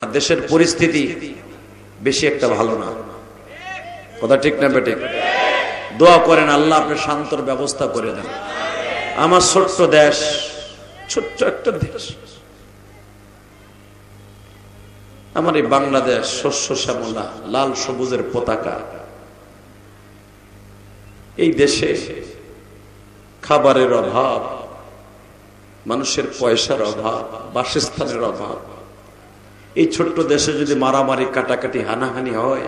দেশের পরিস্থিতি বেশি একটা ভালো না, কথা ঠিক না বেঠিক? দোয়া করেন আল্লাহ আপনি শান্তর ব্যবস্থা করে দেন। আমার ছোট্ট দেশ, ছোট্ট একটা দেশ, আমার এই বাংলাদেশ শস্য শ্যামলা লাল সবুজের পতাকা। এই দেশে খাবারের অভাব, মানুষের পয়সার অভাব, বাসস্থানের অভাব। এই ছোট্ট দেশে যদি মারামারি কাটাকাটি হানাহানি হয়,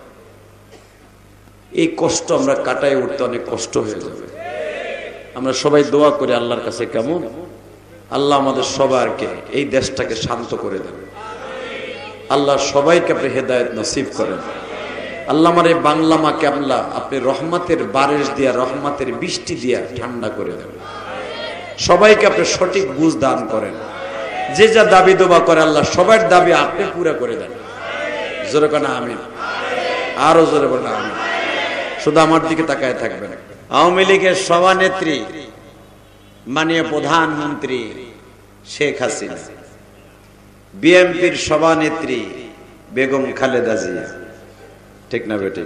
এই কষ্ট আমরা কাটায় উঠতে অনেক কষ্ট হয়ে যাবে। আমরা সবাই দোয়া করি আল্লাহর কাছে, কেমন আল্লাহ আমাদের সবাইকে এই দেশটাকে শান্ত করে দেন। আল্লাহ সবাইকে আপনি হেদায়েত নসিব করেন। আল্লাহ আমার এই বাংলা মাকে আপনি রহমতের বারিশ দিয়া, রহমতের বৃষ্টি দিয়া ঠান্ডা করে দেন। সবাইকে আপনি সঠিক বুঝ দান করেন। যে যা দাবি দোয়া করে আল্লাহ সবার দাবি আপনি পুরা করে দেন। জোরে কেন আমিন, আরো জোরে বলেন আমিন। শুধু আমার দিকে তাকায় থাকবেন। আওয়ামী লীগের সভানেত্রী মাননীয় প্রধানমন্ত্রী শেখ হাসিনা, বিএনপির সভানেত্রী বেগম খালেদা জিয়া, ঠিক না বেঠিক?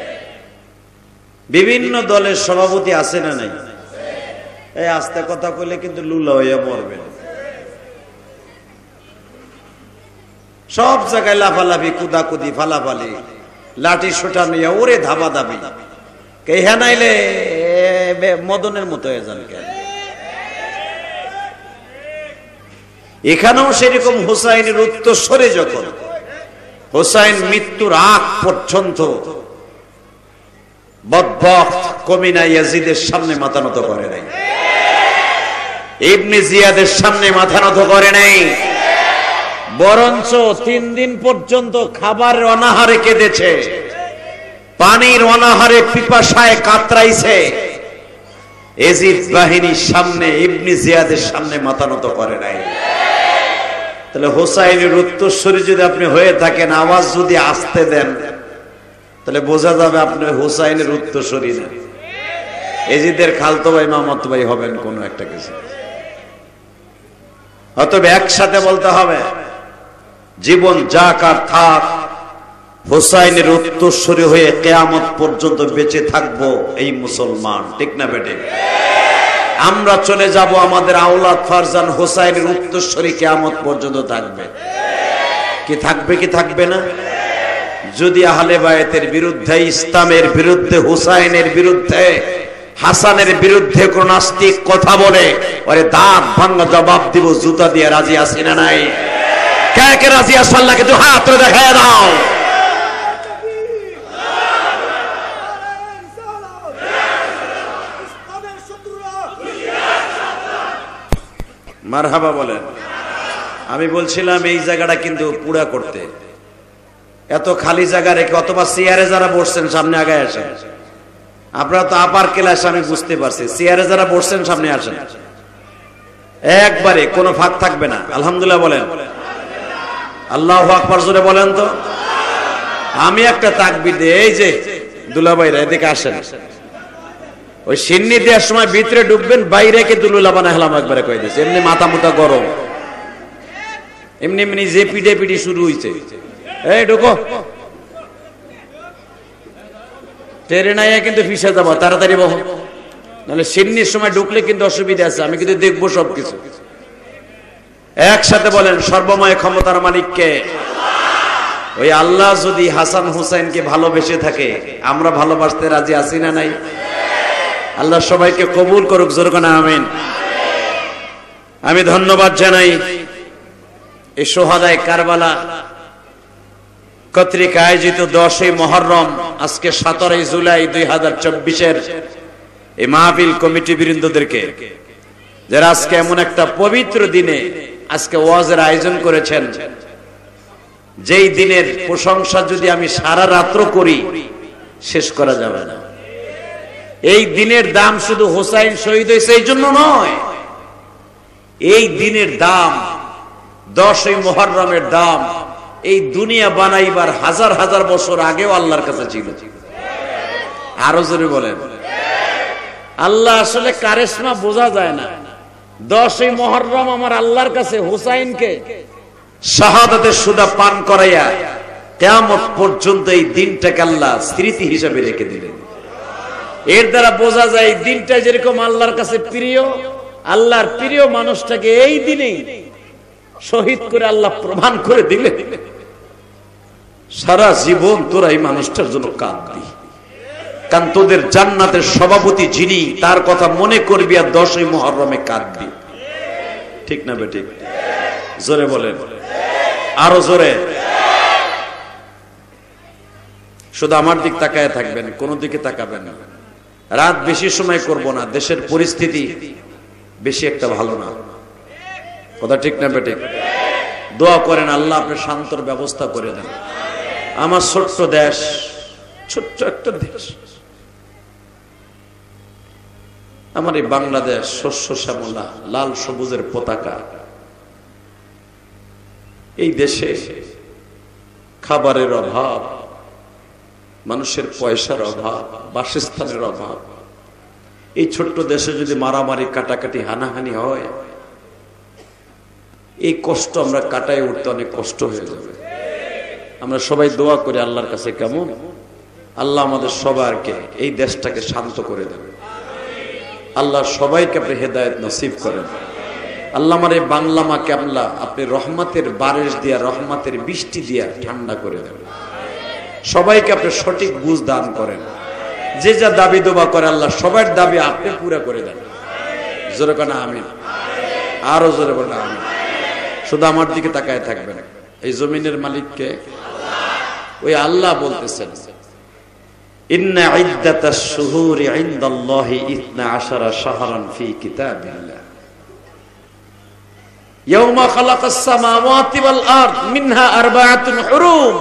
বিভিন্ন দলের সভাপতি আছে না নাই? এই আস্তে কথা কইলে কিন্তু লুলা হইয়া মরবেন। সব জায়গায় লাফালাফি, কুদাকুদি, ফালাফালি, লাঠি সোটা নিয়ে ওরে ধাবা দাবি। কেহা নাইলে মদনের মতো হয়ে যান কেন? এখানেও সেরকম হুসাইনের উত্তরসরে যখন হুসাইন মৃত্যুর আগ পর্যন্ত বদবখত কমিনা ইয়াজিদের সামনে মাথা নত করে নাই, ইবনে জিয়াদের সামনে মাথা নত করে নাই, বরঞ্চ 3 দিন পর্যন্ত খাবারের অনাহারে কেঁদেছে, পানির অনাহারে পিপাসায় কাতরাইছে। এজিদ বাহিনীর সামনে, ইবনে জিয়াদের সামনে মাথা নত করে নাই। তাহলে হোসাইনের উত্তরসূরি যদি আপনি হয়ে থাকেন, আওয়াজ যদি আসতে দেন, তাহলে বোঝা যাবে আপনি হোসাইনের উত্তরসূরি না, এজিদের খালতো ভাই মামাতো ভাই হবেন কোন একটা কিছু। অতএব একসাথে বলতে হবে, জীবন যাক আর থাক, হোসাইনের উত্তরসূরি হয়ে কিয়ামত পর্যন্ত বেঁচে থাকবো এই মুসলমান, ঠিক না বেটে? আমরা চলে যাব, আমাদের আওলাদ ফারজান হোসাইনের উত্তরসূরি কিয়ামত পর্যন্ত থাকবে। কি থাকবে কি থাকবে না? যদি আহলে বায়তের বিরুদ্ধে, ইসলামের বিরুদ্ধে, হোসাইনের বিরুদ্ধে, হাসানের বিরুদ্ধে কোন নাস্তিক কথা বলে, ওরে দাঁত ভাঙা জবাব দিব জুতা দিয়ে। রাজি আছি না নাই? কে কে রাজি আছো? আল্লাহকে দুই হাত তুলে দেখায় দাও। মারহাবা বলেন। আমি বলছিলাম এই জায়গাটা কিন্তু পুরা করতে, এত খালি জায়গা রেখে, অথবা চেয়ারে যারা বসছেন সামনে আগে আসেন। আপনারা তো আপার ক্লাস, আমি বুঝতে পারছি। চেয়ারে যারা বসছেন সামনে আসেন, একবারে কোনো ফাঁক থাকবে না। আলহামদুলিল্লাহ বলেন, আল্লাহু আকবার জোরে বলেন তো। আমি একটা তাকবীর দিই। এই যে দুলাভাইরা এদিকে আসেন। ওই সিন্নি দেওয়ার সময় ভিতরে ঢুকবেন, বাইরে কে দুলুলা বানা হলাম একবারে কয়ে দিয়েছে। এমনি মাথা মুথা গরম, এমনি এমনি যে পিডে পিডি শুরু হয়েছে। এই ঢুকো, ট্রেনে নাই কিন্তু ফিসে যাবো, তাড়াতাড়ি বহ, নাহলে সিন্নির সময় ঢুকলে কিন্তু অসুবিধা আছে। আমি কিন্তু দেখবো সবকিছু। একসাথে বলেন, সর্বময় ক্ষমতার মালিককে। ওই আল্লাহ যদি হাসান হুসাইনকে ভালোবেসে থাকে, আমরা ভালোবাসতে রাজি আছি না নাই? আল্লাহ সবাইকে কবুল করুক, জোরে বলেন আমিন। আমি ধন্যবাদ জানাই এই সোহাদায়ে কারবালা কর্তৃক আয়োজিত 10ই মুহররম, আজকে 17ই জুলাই 2024-এর এই মাহফিল কমিটি বৃন্দদেরকে, যারা আজকে এমন একটা পবিত্র দিনে আজকে ওয়াজের আয়োজন করেছেন, যেই দিনের প্রশংসা যদি আমি সারা রাত্র করি শেষ করা যাবে না। এই দিনের দাম শুধু হোসাইন শহীদ হয়েছে এই জন্য নয়, এই দিনের দাম, 10ই মুহররমের দাম এই দুনিয়া বানাইবার হাজার হাজার বছর আগেও আল্লাহর কাছে ছিল। আরো জোরে বলেন। আল্লাহ আসলে কারিশমা বোঝা যায় না। 10ই মুহররম আমার আল্লাহর কাছে হোসাইনকে শাহাদাতের সুদা পান করাইয়া কিয়ামত পর্যন্ত এই দিনটাকে আল্লাহ স্মৃতি হিসেবে রেখে দিলেন। এর দ্বারা বোঝা যায় এই দিনটা যেরকম আল্লাহর কাছে প্রিয়, আল্লাহর প্রিয় মানুষটাকে এই দিনেই শহীদ করে আল্লাহ প্রমাণ করে দিলেন সারা জীবন তোরা এই মানুষটার জন্য কাঁদবি, কারণ তোদের জান্নাতের সভাপতি যিনি তার কথা মনে করবি আর 10ই মুহররমে কাঁদবি। ঠিক না বেঠিক? জোরে বলেন, আরো জোরে। শুধু আমার দিক তাকায় থাকবেন, কোন দিকে তাকাবেন না। রাত বেশি সময় করব না, দেশের পরিস্থিতি বেশি একটা ভালো না। কথা ঠিক না বেঠিক? দোয়া করেন আল্লাহ আপনার শান্তর ব্যবস্থা করে দেন। আমার ছোট্ট দেশ, ছোট্ট একটা দেশ, আমার এই বাংলাদেশ শস্য শ্যামলা লাল সবুজের পতাকা। এই দেশে খাবারের অভাব, মানুষের পয়সার অভাব, বাসস্থানের অভাব। এই ছোট্ট দেশে যদি মারামারি কাটাকাটি হানাহানি হয়, এই কষ্ট আমরা কাটায় উঠতে অনেক কষ্ট হয়ে যাবে। আমরা সবাই দোয়া করি আল্লাহর কাছে, কেমন আল্লাহ আমাদের সবাইকে এই দেশটাকে শান্ত করে দেবে। আল্লাহ সবাইকে আপনি হেদায়েত নসিব করেন। আল্লাহ আমার এই বাংলা মাকে আপনি রহমতের বারিশ দিয়া, রহমতের বৃষ্টি দিয়া ঠান্ডা করে দেন। সবাইকে আপনি সঠিক বুঝ দান করেন। যে যা দাবি দোয়া করে আল্লাহ সবার দাবি আপনি পুরা করে দেন। জোরে কেন আমিন, আরো জোরে বলেন আমিন। শুধু আমার দিকে তাকায় থাকবেন। এই জমিনের মালিককে ওই আল্লাহ বলতেছেন, ইন্না ইদ্দাতাশ শুহুরি ইনদাল্লাহি 12 শাহরান ফি কিতাবিল্লাহ ইয়াওমা খালাকাস সামাওয়াতি ওয়াল আরদ মিনহা আরবাআতুন হুরুম।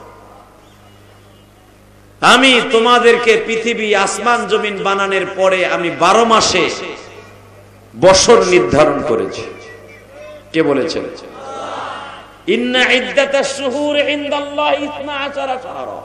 আমি তোমাদেরকে পৃথিবী আসমান জমিন বানানোর পরে আমি 12 মাসে বছর নির্ধারণ করেছি। কে বলেছেন? ইন্না ইদ্দাতাশ শুহুরি ইনদাল্লাহি 12 শাহরা।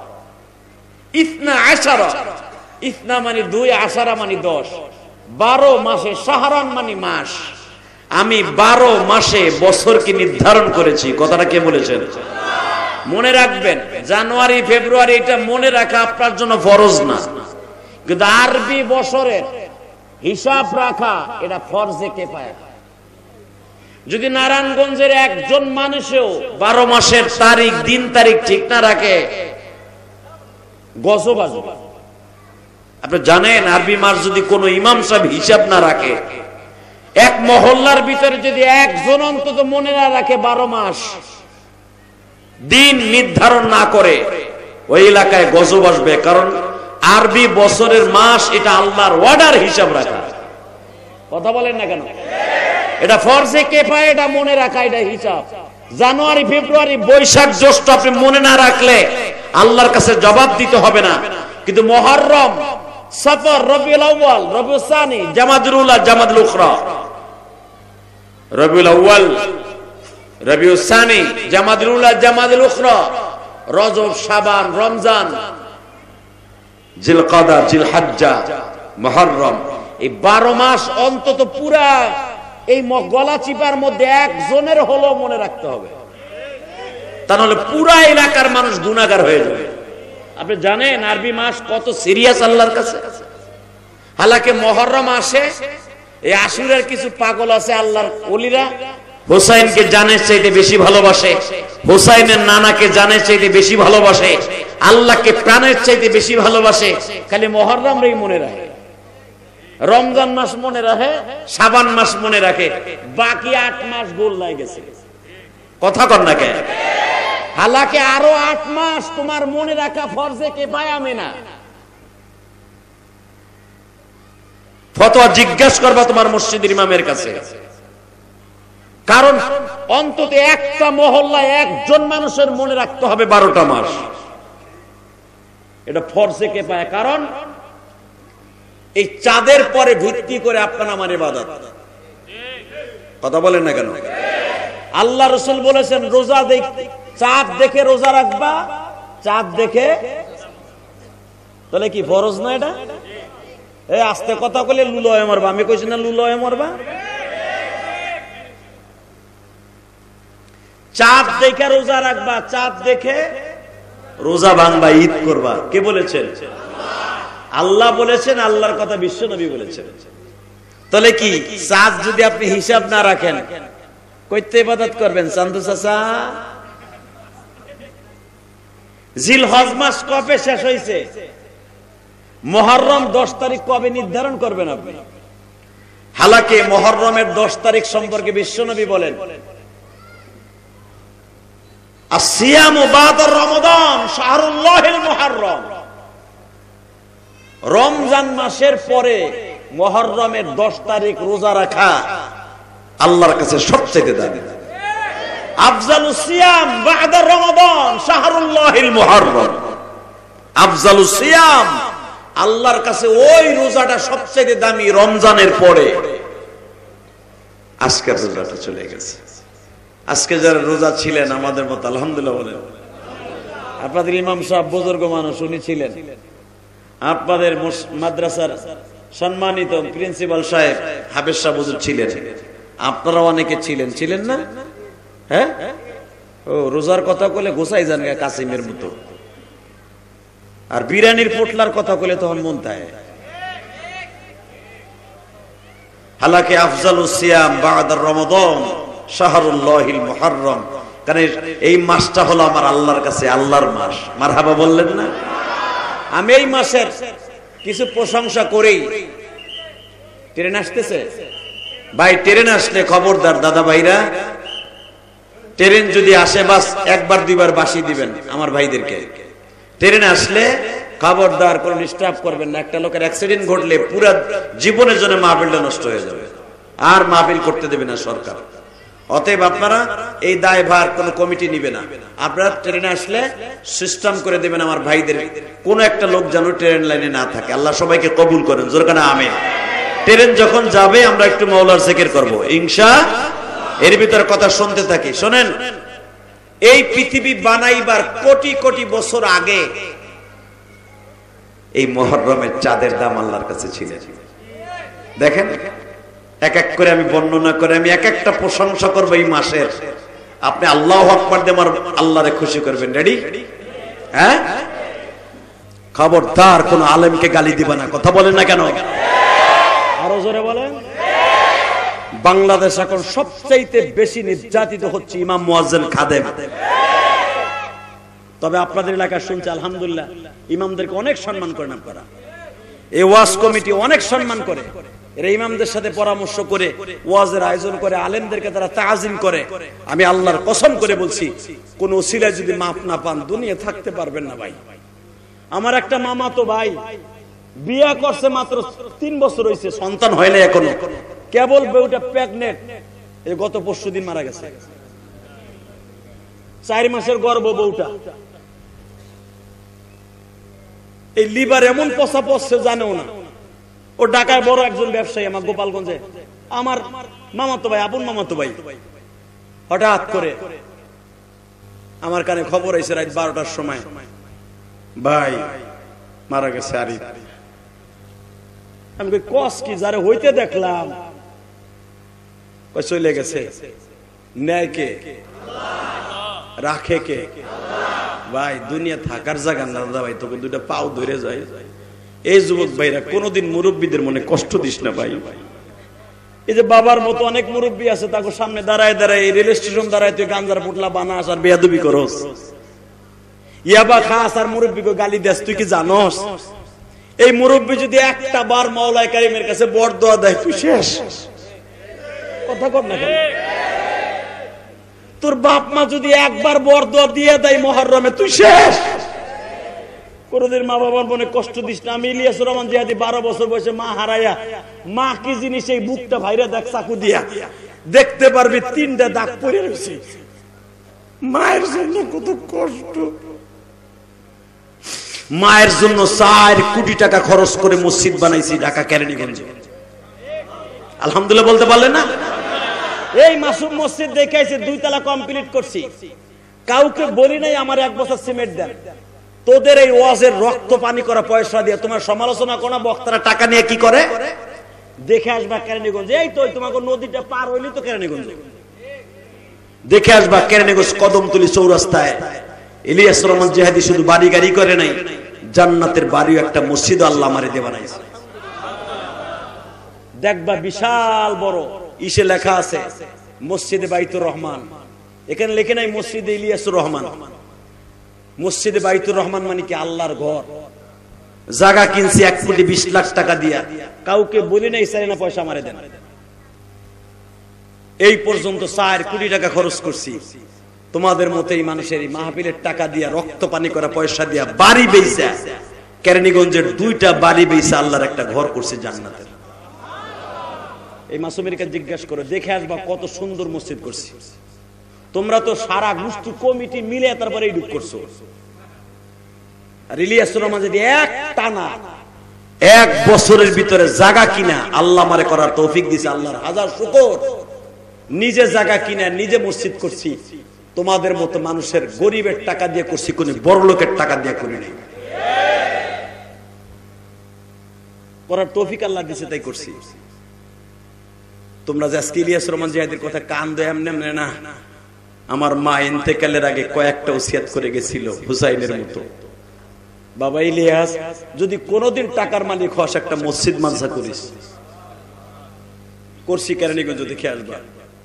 12 ইসনা মানে 2, আশারা মানে 10, 12 মাসে শাহরান মানে মাস। আমি 12 মাসে বছরকে নির্ধারণ করেছি। কথাটা কে বলেছেন? মনে রাখবেন, জানুয়ারি ফেব্রুয়ারি এটা মনে রাখা আপনার জন্য ফরজ না, কিন্তু আরবি বছরের হিসাব রাখা এটা ফরজে কিফায়া। যদি নারায়ণগঞ্জের একজন মানুষও 12 মাসের তারিখ দিন তারিখ ঠিক না রাখে, গজব আসবে। আপনি জানেন আরবি মাস যদি কোনো ইমাম সাহেব হিসাব না রাখে, এক মহল্লার ভিতরে যদি একজন অন্তত মনে না রাখে 12 মাস দিন নির্ধারণ না করে, ওই এলাকায় গজব আসবে। কারণ আরবি বছরের মাস এটা আল্লাহর অর্ডার হিসাব রাখা। কথা বলেন না কেন? এটা ফরজে কিফায়া, এটা মনে রাখা, এটা হিসাব। জানুয়ারি ফেব্রুয়ারি বৈশাখ জ্যৈষ্ঠ আপনি মনে না রাখলে আল্লাহর কাছে জবাব দিতে হবে না, কিন্তু মুহররম, সফর, রবিউল আউয়াল, রবিউল সানি, জামাদুল উলা, জামাদুল উখরা, রবিউল আউয়াল, রবিউল সানি, জামাদুল উলা, জামাদুল উখরা, রজব, শাবান, রমজান, জিলকাদা, জিলহজ্জা, মুহররম। এই 12 মাস অন্তত পুরা এই গলা চিপার মধ্যে একজনের হলো মনে রাখতে হবে, তা নাহলে পুরা এলাকার মানুষ গুনাহগার হয়ে যাবে। আপনি জানেন আরবি মাস কত সিরিয়াস আল্লাহর কাছে। হালাকে মুহররম আসে, এই আশুরার কিছু পাগল আছে আল্লাহর ওলিরা হোসাইনকে জানের চাইতে বেশি ভালোবাসে, হোসাইনের নানাকে জানের চাইতে বেশি ভালোবাসে, আল্লাহকে প্রাণের চাইতে বেশি ভালোবাসে। খালি মুহররম রেই মনে রাখে, রমজান মাস মনে রাখে, শাবান মাস মনে রাখে, বাকি 8 মাস গোল লাই গেছে। কথা কর না কেন? হালাকে আরো 8 মাস তোমার মনে রাখা ফরজে কিফায়া মেনা। ফতোয়া জিজ্ঞাসা করবা তোমার মসজিদের ইমামের কাছে, কারণ অন্তত একটা মহল্লায় একজন মানুষের মনে রাখতে হবে 12টা মাস। এটা ফরজে কিফায়া। কারণ এই চাঁদের পরে ভিত্তি করে আপনার আমার ইবাদত। কথা বলেন না কেন? আল্লাহ রাসূল বলেছেন রোজা চাঁদ দেখে রোজা রাখবা, চাঁদ দেখে। তাহলে কি ফরজ না এটা? এই আস্তে কথা বলে লুলয়ে মরবা। আমি কইছি না লুলয়ে মরবা? চাঁদ দেখে রোজা রাখবা, চাঁদ দেখে রোজা ভাঙবা, ঈদ করবা। কে বলেছেন? আল্লাহ বলেছেন, আল্লাহর কথা বিশ্ব নবী বলেছেন। তাহলে কি চাঁদ যদি আপনি হিসাব না রাখেন কইতে ইবাদত করবেন? চান্দু চাচা, জিলহজ মাস কবে শেষ হয়েছে? মুহররম 10 তারিখ কবে নির্ধারণ করবেন আপনি? হালাকে মুহররমের 10 তারিখ সম্পর্কে বিশ্বনবী বলেন, আসিয়ামু বাদা রমাদান শাহরুল্লাহিল মুহররম। রমজান মাসের পরে মুহররমের 10 তারিখ রোজা রাখা আল্লাহর কাছে সবচেয়ে দামি। আফজালুস সিয়াম বাদা রমাদান শাহরুল্লাহিল মুহররম। আফজালুস সিয়াম, আল্লাহর কাছে ওই রোজাটা সবচেয়ে দামি রমজানের পরে। আজকের রোজাটা চলে গেছে। আজকে যারা রোজা ছিলেন আমাদের মতো আলহামদুলিল্লাহ বলেন। আপনাদের ইমাম সাহেব বুজুর্গ মানুষ, উনি ছিলেন। আপনাদের মাদ্রাসার সম্মানিত প্রিন্সিপাল সাহেব হাফেজ সাহেব হুজুর ছিলেন। আপনারা অনেকে ছিলেন, ছিলেন না? হ্যাঁ, ও রোজার কথা বলে গোসাই যান কাসিমের মতো, আর বিরিয়ানির পোটলার কথা বলে তখন মন থাকে। হালাকে আফজালুস সিয়াম বাদা রমাদান শাহরুল্লাহিল মুহররম। কারণ এই মাসটা হলো আমার আল্লাহর কাছে আল্লাহর মাস। মারহাবা বললেন না? আমি এই মাসের কিছু প্রশংসা করেই, ট্রেন আসতেছে ভাই, ট্রেন আসলে খবরদার দাদা ভাইরা, ট্রেন যদি আসে বাস একবার দুইবার বাসি দিবেন আমার ভাইদেরকে। ট্রেন আসলে খবরদার কোন ডিস্টার্ব করবেন না। একটা লোকের অ্যাক্সিডেন্ট ঘটলে পুরো জীবনের জন্য মাহফিলটা নষ্ট হয়ে যাবে, আর মাহফিল করতে দেবে না সরকার। অতএব আপনারা এই দায়ভার কোন কমিটি নিবে না। আপনারা ট্রেনে আসলে সিস্টেম করে দেবেন আমার ভাইদের, কোন একটা লোক যেন ট্রেন লাইনে না থাকে। আল্লাহ সবাইকে কবুল করেন, জোরে কানা আমিন। ট্রেন যখন যাবে আমরা একটু মাওলার জিকির করব ইনশাআল্লাহ। এর ভিতরে কথা শুনতে থাকি, শোনেন। এই পৃথিবী বানাইবার কোটি কোটি বছর আগে এই মুহররমের চাঁদের দাম আল্লাহর কাছে ছিল। দেখেন, এক এক করে আমি বর্ণনা করে আমি এক একটা প্রশংসা করবো এই মাসের। আপনি আল্লাহু আকবার দিয়ে আমার আল্লাহরে খুশি করবেন। রেডি? হ্যাঁ, খবরদার কোন আলেমকে গালি দিবা না। কথা বলেন না কেন? আরো জোরে বলেন। বাংলাদেশ এখন সবচাইতে বেশি নির্যাতিত হচ্ছে ইমাম মুয়াজ্জিন খাদেম। তবে আপনাদের এলাকায় শুনছে আলহামদুলিল্লাহ, ইমামদেরকে অনেক সম্মান করেন আপনারা। এই ওয়াজ কমিটি অনেক সম্মান করে, এরা ইমামদের সাথে পরামর্শ করে ওয়াজের আয়োজন করে, আলেমদেরকে তারা তাজিম করে। আমি আল্লাহর কসম করে বলছি, কোন ওসিলায় যদি মাপ না পান দুনিয়া থাকতে পারবেন না ভাই। আমার একটা মামাতো ভাই বিয়া করছে, মাত্র 3 বছর হয়েছে, সন্তান হয় না এখনো। কেবল বউটা প্রেগনেন্ট, এই গত পরশুদিন মারা গেছে। 4 মাসের গর্ভ বউটা। এই লিভার এমন পচা পচছে জানেও না। ও ঢাকায় বড় একজন ব্যবসায়ী, আমার গোপালগঞ্জে আমার মামাতো ভাই, আপন মামাতো ভাই। হঠাৎ করে আমার কানে খবর আইছে রাত 12টার সময়, ভাই মারা গেছে আরিফ। আমি কই কস কি? যারে হইতে দেখলাম কই চলে গেছে। ন্যায় কে? রাখে কে? ভাই দুনিয়া থাকার জায়গা না দাদা ভাই, তোকে দুইটা পাও ধরে যায়। এই যুবক ভাইরা কোনদিন মুরব্বীদের মনে কষ্ট দিস না ভাই। এই যে বাবার মতো অনেক মুরব্বী আছে, তাকে সামনে দাঁড়ায় দাঁড়ায় রেল স্টেশন দাঁড়ায় তুই গাঞ্জার পুটলা বানাস আর বেয়াদবি করস, ইয়াবা খাস আর মুরব্বীকে গালি দেস। তুই কি জানোস এই মুরব্বী যদি একটা বার মাওলানা কারীমের কাছে বরদোয়া দেয় তুই শেষ। কথা কর না কেন? তোর বাপ মা যদি একবার বরদোয়া দিয়ে দেয় মুহররমে তুই শেষ। কোনদিন মা বাবার মনে কষ্ট দিস না। আমি ইলিয়াসুর রহমান জিহাদি 12 বছর বয়সে মা হারাইয়া, মা কি জিনিস এই বুকটা ভাইরা দেখ চাকু দিয়া, দেখতে পারবি 3টা দাগ পড়ে রয়েছে। মায়ের জন্য কত কষ্ট। মায়ের জন্য 4 কোটি টাকা খরচ করে মসজিদ বানাইছি ঢাকা কেরানীগঞ্জে। আলহামদুলিল্লাহ বলতে পারলেন না? এই মাসুম মসজিদ দেখাইছে, 2 তলা কমপ্লিট করছি। কাউকে বলি নাই আমার 1 বছর সিমেন্ট দেন। তোদের এই ওয়াজের রক্ত পানি করা পয়সা দিয়ে তোমার সমালোচনা কোনা বক্তারা টাকা নিয়ে কি করে দেখে আসবা কেরানীগঞ্জে। এই তো তোমাকে নদীটা পার হইলি তো কেরানীগঞ্জে। দেখে আসবা কেরানীগঞ্জ কদমতলী চৌরাস্তায় ইলিয়াস রহমান জিহাদি শুধু বাড়ি গাড়ি করে নাই, জান্নাতের বাড়িও একটা মসজিদ আল্লাহ আমারে দিয়ে বানাইছে। দেখবা বিশাল বড় ইসে লেখা আছে মসজিদে বাইতুর রহমান, এখানে লেখে নাই মসজিদে ইলিয়াসুর রহমান। মসজিদে বাইতুর রহমান মানে কি আল্লাহর ঘর। জায়গা কিনছি 1,20,00,000 টাকা দিয়া, কাউকে বলি নাই চাই না পয়সা আমারে দেন। এই পর্যন্ত 4 কোটি টাকা খরচ করছি। তোমাদের মতো এই মানুষের এই মাহফিলের টাকা দিয়া, রক্ত পানি করা পয়সা দিয়া বাড়ি বেচা, কেরানীগঞ্জের 2টা বাড়ি বেচা আল্লাহর একটা ঘর করছে জান্নাতের। এই মাসুমের কাছে জিজ্ঞাসা করে দেখে আসবা কত সুন্দর মসজিদ করছি। তোমরা তো সারা গোষ্ঠী কমিটি মিলে তারপরে এই ডুব করছো। আর ইলিয়াসুর রহমান যদি এক টানা 1 বছরের ভিতরে জায়গা কিনা আল্লাহ আমারে করার তৌফিক দিছে, আল্লাহর হাজার শুকর। নিজে জায়গা কিনা নিজে মসজিদ করছি। তোমাদের মতো মানুষের গরিবের টাকা দিয়ে করছি, কোন বড় লোকের টাকা দিয়ে করি নাই। করার তৌফিক আল্লাহ দিছে তাই করছি। তোমরা যে আজকে ইলিয়াস রহমান জিহাদির কথা কান দেয় এমনি না। আমার মা ইন্তেকালের আগে কয়েকটা ওসিয়াত করে গেছিল হুসাইনের মতো, বাবা ইলিয়াস যদি কোনোদিন টাকার মালিক হস একটা মসজিদ মাদ্রাসা করিস। করছি কেরানীগঞ্জ দেখে আসবা।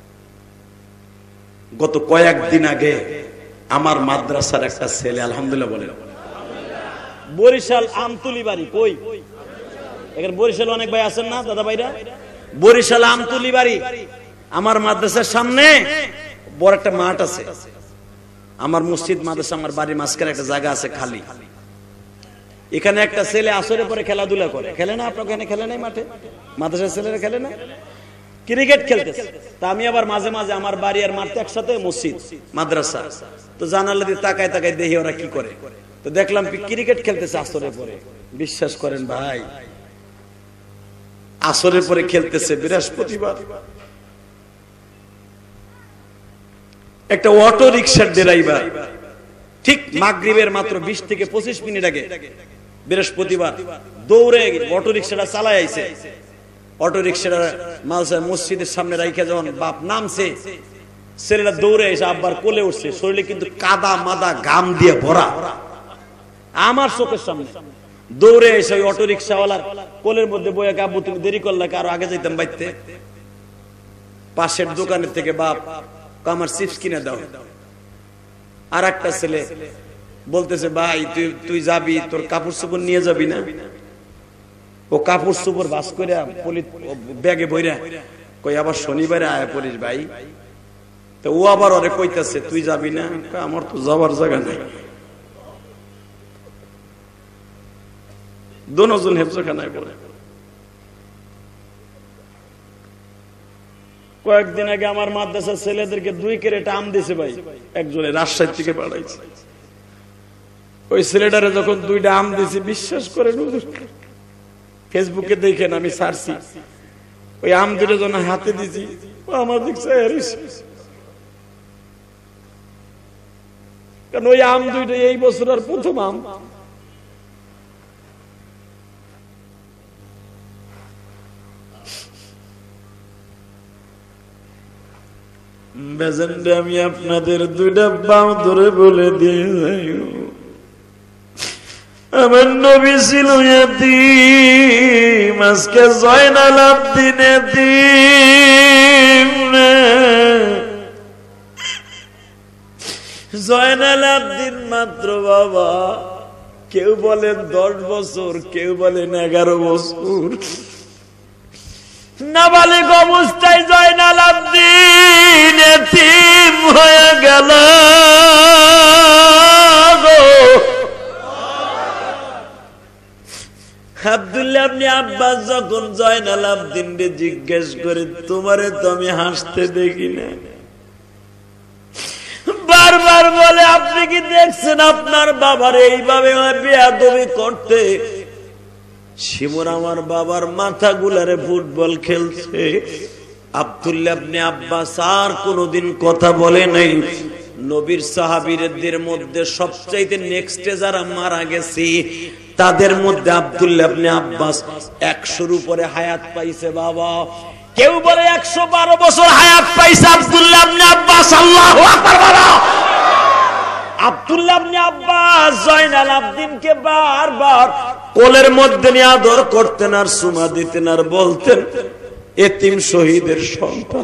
গত কয়েকদিন আগে আমার মাদ্রাসার একটা ছেলে, আলহামদুলিল্লাহ বলে, বরিশাল আমতুলি বাড়ি, কই এখানে বরিশাল অনেক ভাই আছেন না দাদা ভাইরা, বরিশাল আমতুলি বাড়ি। আমার মাদ্রাসার সামনে বড় একটা মাঠ আছে। আমার মসজিদ মাদ্রাসা আমার বাড়ির মাঝখানে একটা জায়গা আছে খালি। এখানে একটা ছেলে আসরে পরে খেলাধুলা করে, খেলে না? আপনার এখানে খেলে নাই মাঠে? মাদ্রাসার ছেলেরা খেলে না? ক্রিকেট খেলতেছে। তা আমি আবার মাঝে মাঝে আমার বাড়ি আর মাঠ একসাথে, মসজিদ মাদ্রাসা, তো জানালা দিয়ে তাকায় তাকায় দেখি ওরা কি করে। তো দেখলাম ক্রিকেট খেলতেছে আসরে পরে। বিশ্বাস করেন ভাই, আসরের পরে খেলতেছে বৃহস্পতিবার। একটা অটো রিক্সার ড্রাইভার ঠিক মাগরিবের মাত্র 20 থেকে 25 মিনিট আগে বৃহস্পতিবার দৌড়ে অটো রিক্সাটা চালায় আইছে। অটো রিক্সাটা মসজিদের সামনে রাইখা যখন বাপ নামছে, ছেলেটা দৌড়ে এসে আব্বার কোলে উঠছে। শরীরে কিন্তু কাদা মাদা ঘাম দিয়ে ভরা। আমার চোখের সামনে দৌড়ে এসে ওই অটো রিক্সাওয়ালার কোলের মধ্যে বইয়া, আব্বু তুমি দেরি করলে, আরো আগে যাইতাম বাইতে। পাশের দোকানের থেকে বাপ আমার চিপস কিনে দাও। আর একটা ছেলে বলতেছে ভাই তুই যাবি, তোর কাপড় চোপড় নিয়ে যাবি না? ও কাপড় চোপড় বাস করে ব্যাগে বইরা কই আবার শনিবারে আয়া পড়িস ভাই। তো ও আবার ওরে কইতাছে তুই যাবি না? আমার তো যাবার জায়গা নাই। দোনোজন হেফজখানায় পড়ে। কয়েকদিন আগে আমার মাদ্রাসার ছেলেদেরকে 2 ক্যারেট আম দিছে ভাই, একজনে রাজশাহী থেকে পাঠাইছে। ওই ছেলেটারে যখন 2টা আম দিছি, বিশ্বাস করেন ফেসবুকে দেখেন আমি সারছি, ওই আম 2টা যখন হাতে দিছি আমার দেখছে, কারণ ওই আম 2টা এই বছর আর প্রথম আম। আমি আপনাদের 2টা বাম ধরে বলে দিয়ে যাই, আমার নবী ছিল ইয়াতীম, আজকে জয়নাল আবদিন ইয়াতীম। জয়নাল আবদিন মাত্র বাবা কেউ বলেন 10 বছর, কেউ বলেন 11 বছর। নাবালিগ অবস্থায় জয়নাল আবদিন এতিম হয়ে গেল। আব্দুল্লাহ ইবনে আব্বাস যখন জয়নাল আবদিনকে জিজ্ঞেস করে, তোমারে তো আমি হাসতে দেখি না, বারবার বলে আপনি কি দেখছেন আপনার বাবার এইভাবে বেয়াদবি করতে? শিমুর আমার বাবার মাথা গুলারে ফুটবল খেলছে। আব্দুল্লাহ ইবনে আব্বাস আর কোনদিন কথা বলে নাই। নবীর সাহাবীদের মধ্যে সবচাইতে নেক্সটে যারা মারা গেছে তাদের মধ্যে আব্দুল্লাহ ইবনে আব্বাস 100-র উপরে হায়াত পাইছে বাবা। কেউ বলে 112 বছর হায়াত পাইছে আব্দুল্লাহ ইবনে আব্বাস। আল্লাহু আকবার বলো। আব্দুল্লাহ ইবনে আব্বাস জয়নাল আবেদিনকে বারবার কোলের মধ্যে নিয়ে আদর করতেন আর চুমা দিতেন আর বলতেন এতিম শহীদের সন্তান।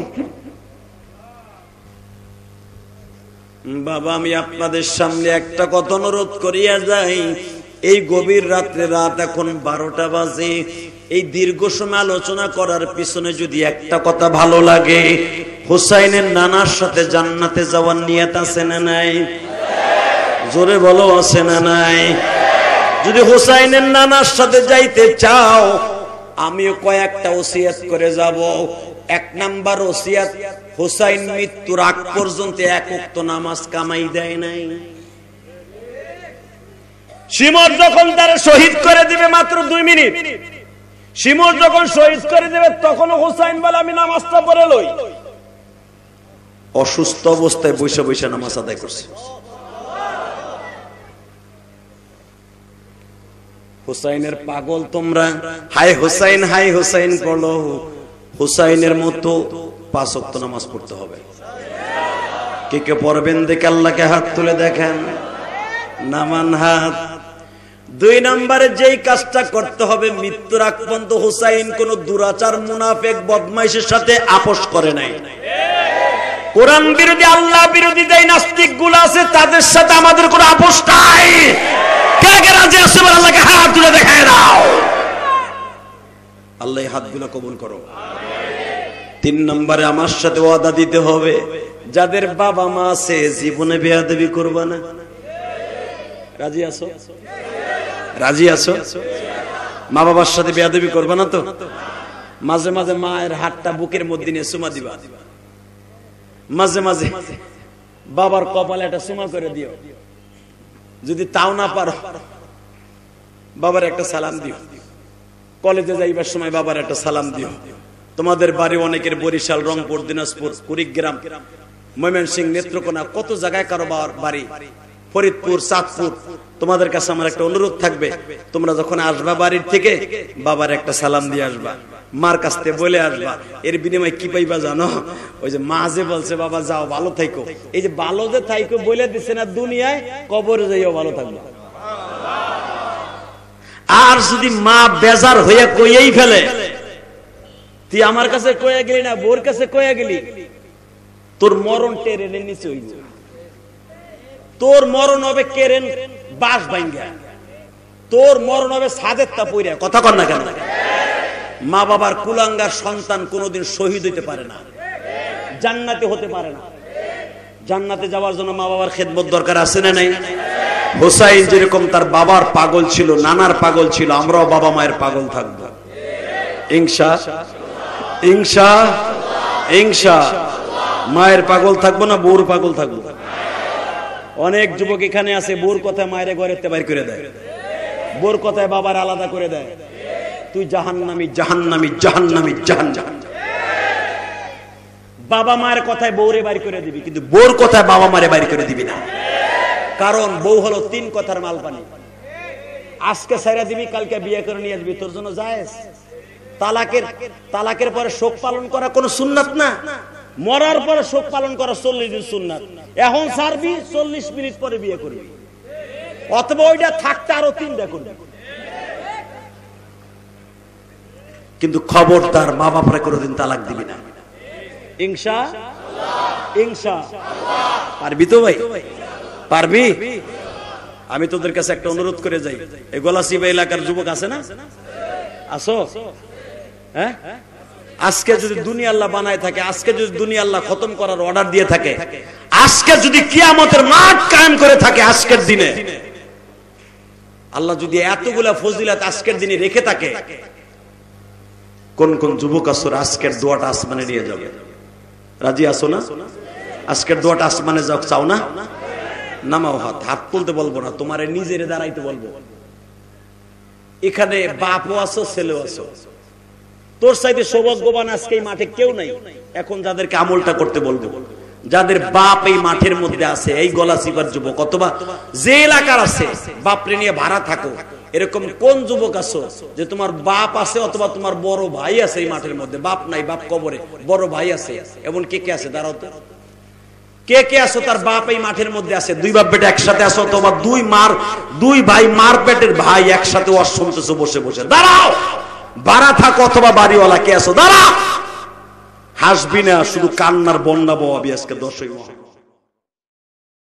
বাবা আমি আপনাদের সামনে একটা কথা অনুরোধ করিয়া যাই, এই গভীর রাত্রে, রাত এখন 12টা বাজে, এই দীর্ঘ সময় আলোচনা করার পিছনে যদি একটা কথা ভালো লাগে, হুসাইনের নানার সাথে জান্নাতে যাওয়ার নিয়ত আছে না নাই? জোরে বলো আছে না নাই? যদি হুসাইনের নানার সাথে যাইতে চাও, আমিও কয়েকটা ওসিয়ত করে যাব। 1 নাম্বার ওসিয়ত, হুসাইন মৃত্যুর আগ পর্যন্ত 1 ওয়াক্ত নামাজ কামাই দেয় নাই। শিমর যখন তারা শহীদ করে দিবে মাত্র 2 মিনিট, শিমর যখন শহীদ করে দিবে তখনও হুসাইন বলে আমি নামাজটা পড়ে লই। অসুস্থ অবস্থায় বসে বসে নামাজ আদায় করছে। হুসাইনের পাগল তোমরা, হাই হুসাইন বলো। হুসাইনের মতো 5 ওয়াক্ত নামাজ পড়তে হবে। কে কে পড়বেন দেখে আল্লাহকে হাত তুলে দেখেন, নামান হাত। 2 নম্বরে যেই কাজটা করতে হবে, মৃত্যুর আগ পর্যন্ত হুসাইন কোন দুরাচার মুনাফিক বদমাইশের সাথে আপোষ করে নাই। কোরআন বিরোধী আল্লাহ বিরোধী যেই নাস্তিক গুলো আছে তাদের সাথে আমাদের কোনো আপোষ নাই। কে কে রাজি আছে আল্লাহকে হাত তুলে দেখায় দাও। আল্লাহ হাতগুলো কবুল করো। 3 নম্বরে আমার সাথে ওয়াদা দিতে হবে, যাদের বাবা মা আছে জীবনে বেয়াদবি করবা না। রাজি আছো? রাজি আছো? মা বাবার সাথে বেয়াদবি করবা না তো? মাঝে মাঝে মায়ের হাতটা বুকের মধ্যে নিয়ে চুমা দিবা, মাঝে মাঝে বাবার কপালে একটা চুমা করে দিও। যদি তাও না পারো, বাবার একটা সালাম দিও। কলেজে যাইবার সময় বাবার একটা সালাম দিও। তোমাদের বাড়ি অনেকের বরিশাল, রংপুর, দিনাজপুর, কুড়িগ্রাম, ময়মনসিংহ, নেত্রকোনা, কত জায়গায় কারো বাড়ি, ফরিদপুর, চাঁদপুর। তোমাদের কাছে আমার একটা অনুরোধ থাকবে, তোমরা যখন আসবা বাড়ির থেকে বাবার একটা সালাম দিয়ে আসবা, মার কাছ থেকে বলে আসবা। এর বিনিময়ে কি পাইবা জানো? ওই যে মা যে বলছে বাবা যাও ভালো থাইকো, এই যে ভালো যে থাইকো বলে দিচ্ছে না, দুনিয়ায় কবরে যাইও ভালো থাকবা। আর যদি মা বেজার হয়ে কইয়েই ফেলে, তুই আমার কাছে কয়ে গেলি না, বোর কাছে কয়ে গেলি, তোর মরণ টেরেনে নিচে হইব। তোর মরণ হবে কেরেন বাস ভাঙ্গা, তোর মরণ হবে ছাদের তা পইরা। কথা কর না কেন? মা বাবার কুলাঙ্গার সন্তান কোনোদিন শহীদ হইতে পারে না, জান্নাতে হতে পারে না। জান্নাতে যাওয়ার জন্য মা বাবার খেদমত দরকার আছে না নাই? হুসাইন যেরকম তার বাবার পাগল ছিল, নানার পাগল ছিল, আমরাও বাবা মায়ের পাগল থাকবো ইনশাআল্লাহ। ইনশাআল্লাহ মায়ের পাগল থাকবো না, বউর পাগল থাকবো। অনেক যুবক এখানে আছে, বউর কথায় মায়ের ঘরে বাইর করে দেয়, বউর কথায় বাবার আলাদা করে দেয়। তুই জাহান্নামী, জাহান্নামী, জাহান্নামী, জাহান্নামী। বাবা মায়ের কথায় বউরে বাইর করে দিবি, কিন্তু বউর কথায় বাবা মারে বাইর করে দিবি না। কারণ বউ হলো 3 কথার মালপানি। আজকে ছাইরা দিবি, কালকে বিয়ে করে নিয়ে আসবি, তোর জন্য জায়েজ। তালাকের পরে শোক পালন করা কোন সুন্নাত না। মরার পরে শোক পালন করা 40 দিন সুন্নাত। এখন ছাড়বি, 40 মিনিট পরে বিয়ে করবি, অথবা ওইটা থাকতে আরো 3টা করবি। কিন্তু খবরদার মা বাপরে কোনোদিন তালাক দিবি না। ইনশাআল্লাহ। পারবি তো ভাই? পারবি? আমি তোদের কাছে একটা অনুরোধ করে যাই, এই গলাচিবা এলাকার যুবক আছে না? আসো, হ্যাঁ? আজকে যদি দুনিয়া আল্লাহ বানায় থাকে, আজকে যদি দুনিয়া আল্লাহ খতম করার অর্ডার দিয়ে থাকে, আজকে যদি কিয়ামতের মাঠ কায়েম করে থাকে, আজকের দিনে আল্লাহ যদি এতগুলা ফজিলত আজকের দিনে রেখে থাকে, কোন কোন যুবক আসর আজকের দোয়াটা আসমানে নিয়ে যাবে? রাজি আসো না? আজকের দোয়াটা আসমানে যাও, চাও না? নামাও হাত। হাত তুলতে বলবো না, তোমারে নিজেরে দাঁড়াইতে বলবো। এখানে বাপও আছো, ছেলেও আছো। তোর চাইতে সৌভাগ্যবান আজকে এই মাঠে কেউ নাই। এখন যাদেরকে আমলটা করতে বলবো, যাদের বাপ এই মাঠের মধ্যে আছে, এই গলাচিপার যুবক অথবা যে এলাকার আছে, বাপরে নিয়ে ভাড়া থাকো, এরকম কোন যুবক আছো যে তোমার বাপ আছে অথবা তোমার বড় ভাই আছে এই মাঠের মধ্যে? বাপ নাই, বাপ কবরে, বড় ভাই আছে, এমন কে কে আছে? দাঁড়াও তো, কে কে আছো তার বাপ এই মাঠের মধ্যে আছে? দুই বাপ বেটা একসাথে আছো, অথবা দুই ভাই মার পেটের ভাই একসাথে ওয়াজ শুনতেছো বসে বসে। দাঁড়াও, ভাড়া থাকো অথবা বাড়িওয়ালা কে আছো? দাঁড়া, হাসবি না, শুধু কান্নার বন্যা বওয়াবি আজকে 10ই মুহররম।